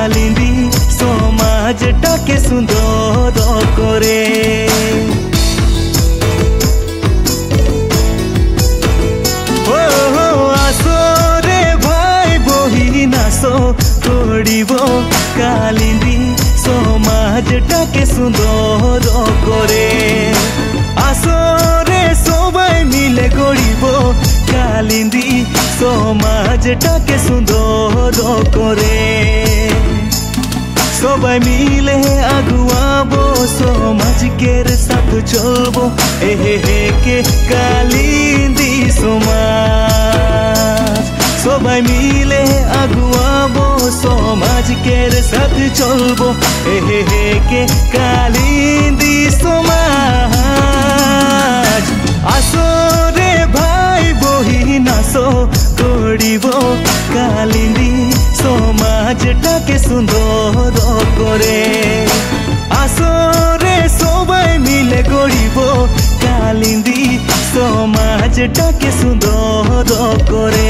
কালিন্দি সমাজটাকে সুন্দর করে। আসরে ভাই বহিন আসো গড়িব কালিন্দি সমাজটাকে সুন্দর করে। আসরে সবাই মিলে গড়িব কালিন্দি সমাজটাকে সুন্দর করে। সবাই মিলে আগুয়াবো সমাজকের সাথ চলবো কে কালিন্দি সমাজ। সবাই মিলে আগুয়াবো সমাজকের সাথ চলবো কে কালিন্দি সমাজ। আসরে ভাই বহিন আসো গড়িব কালিন্দি সমাজটাকে সুন্দর করে। আসরে সবাই মিলে গড়িব কালিন্দি সমাজটাকে সুন্দর করে।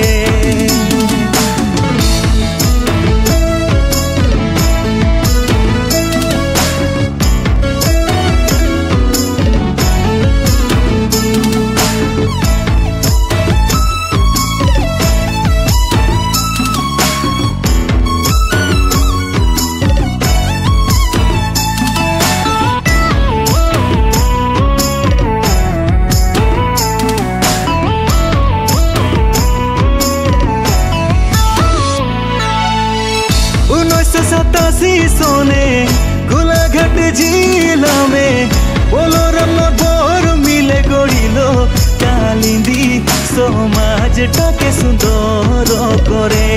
सोने गोलाघाट जिला में बोलोरम बोर मिले गड़िलो कालिंदी समाजटाके सुंदर करे।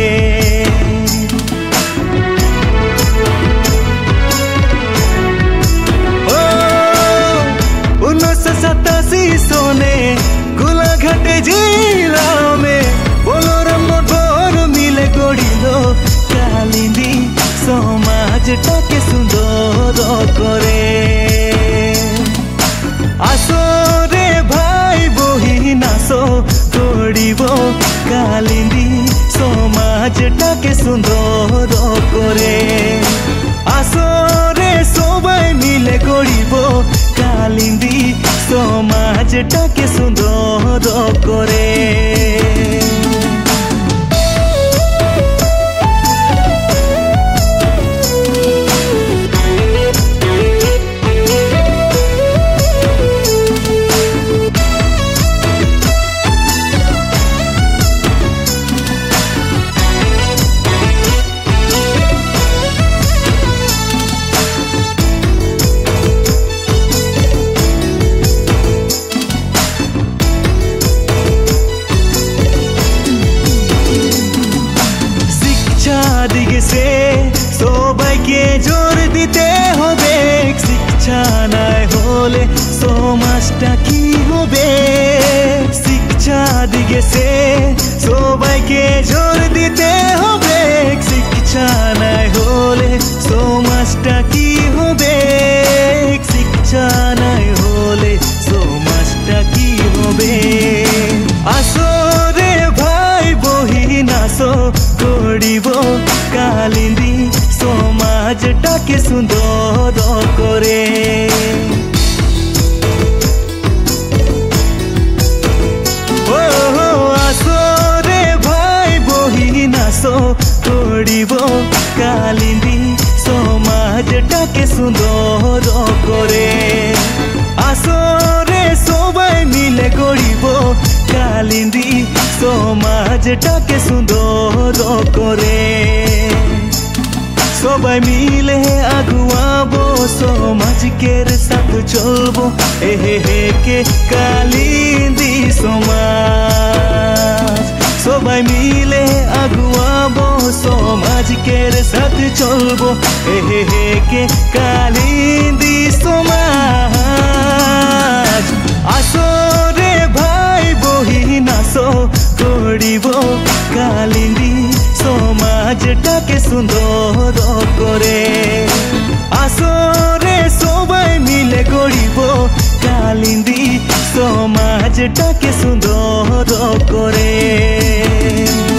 1987 सोने गोलाघाट जिला में बोलोरम बोर मिले गड़िलो कालिंदी সমাজটাকে সুন্দর করে। আসরে ভাই বহিন আসো গড়িব কালিন্দি সমাজটাকে সুন্দর করে। আসরে সবাই মিলে গড়িব কালিন্দি সমাজটাকে সুন্দর করে। দিকে সে সবাইকে জোর দিতে হবে। শিক্ষা নাই হলে সমাজটা কি হবে? শিক্ষা দিকে সে সবাইকে জোর দিতে হবে। শিক্ষা নাই হলে সমাজটা কি হবে? শিক্ষা নাই হলে সমাজটা কি হবে? আসরে ভাই বহিন আসো গড়িব কালিন্দি সমাজটাকে সুন্দর করে। আসরে ভাই বহিন আসো গড়িব কালিন্দি সমাজটাকে সুন্দর করে। আসরে সবাই মিলে গড়িব কালিন্দি সমাজটাকে সুন্দর করে। সবাই মিলে আগুয়াবো সমাজকের সাথ চলবো কে কালিন্দি সমাজ। সবাই মিলে আগুয়াবো সমাজকের সাথ চলবো কে কালিন্দি সমাজ। আসরে ভাই বহিন আসো গড়িব কালিন্দি সমাজটাকে সুন্দর করে। আসরে সবাই মিলে গড়িব কালিন্দি সমাজটাকে সুন্দর করে।